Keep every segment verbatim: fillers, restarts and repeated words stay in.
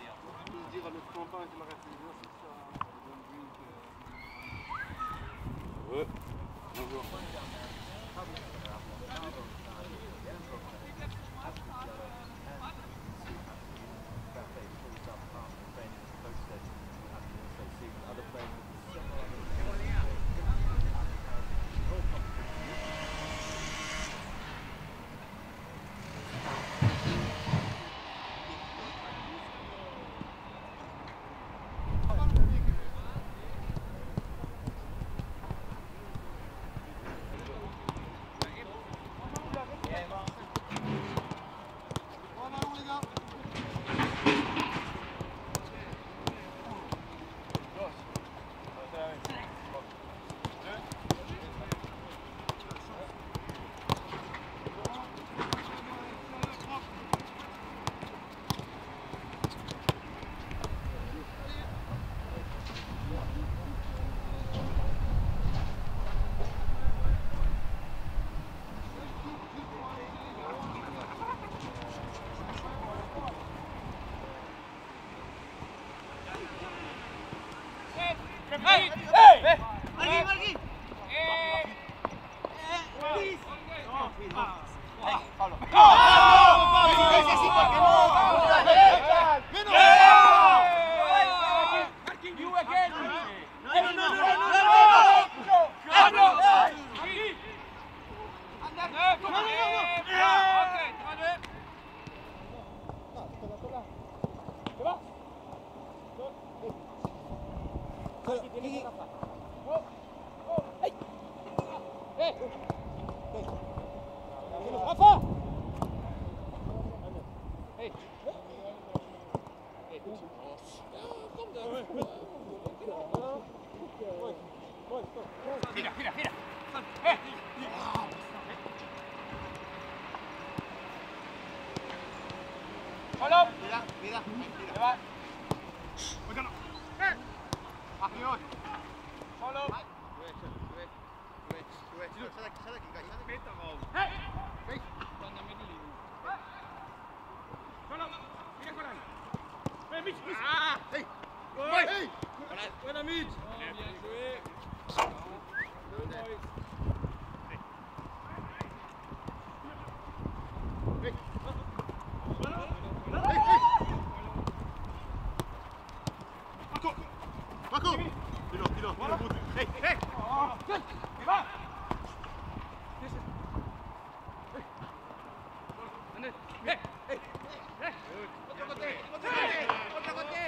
dire à notre campagne de la réflexion, c'est ça. Ouais. Bonjour. Hey! Hey! Margui, Margui! Mira, mira, mira. Eh. Solo. Mira, mira. Se va. Bueno. Eh. Arriba. Solo. Ah! Hey! Hey! Buena Mitch! Bien joué! Marco! Marco! Dis-le, dis-le, dis-le. Hey! Hey! Va! Hey! Hey! Otro côté! Otro côté! Otro côté!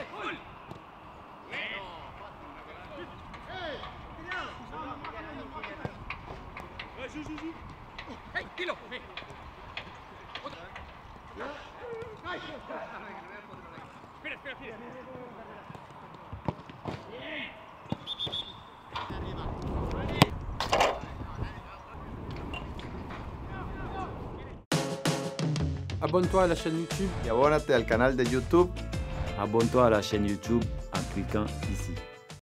Joue, joue, joue. Hey, dilo. Hey. Espera, espera, espera. Abonne-toi à la chaîne YouTube. Y abónate al canal de YouTube. Abonne-toi à la chaîne YouTube en cliquant ici.